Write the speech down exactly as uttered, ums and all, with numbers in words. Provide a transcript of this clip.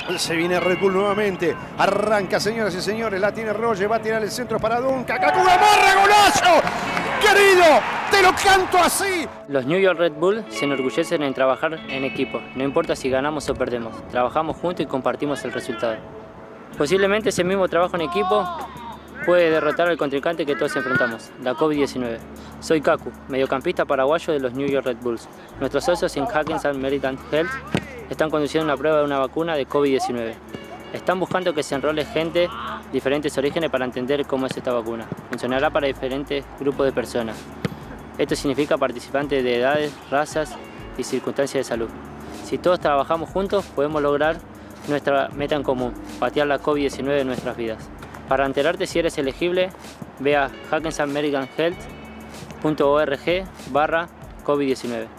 Se viene Red Bull nuevamente. Arranca, señoras y señores. La tiene Roger. Va a tirar el centro para Duncan. ¡Kakuga Morra! ¡Golazo! ¡Querido! ¡Te lo canto así! Los New York Red Bull se enorgullecen en trabajar en equipo. No importa si ganamos o perdemos. Trabajamos juntos y compartimos el resultado. Posiblemente ese mismo trabajo en equipo puede derrotar al contrincante que todos enfrentamos, la COVID diecinueve. Soy Kaku, mediocampista paraguayo de los New York Red Bulls. Nuestros socios en Hackensack Medical Health están conduciendo una prueba de una vacuna de COVID diecinueve. Están buscando que se enrole gente de diferentes orígenes para entender cómo es esta vacuna. Funcionará para diferentes grupos de personas. Esto significa participantes de edades, razas y circunstancias de salud. Si todos trabajamos juntos, podemos lograr nuestra meta en común, patear la COVID diecinueve en nuestras vidas. Para enterarte si eres elegible, ve a hackensack medical health punto org barra COVID diecinueve.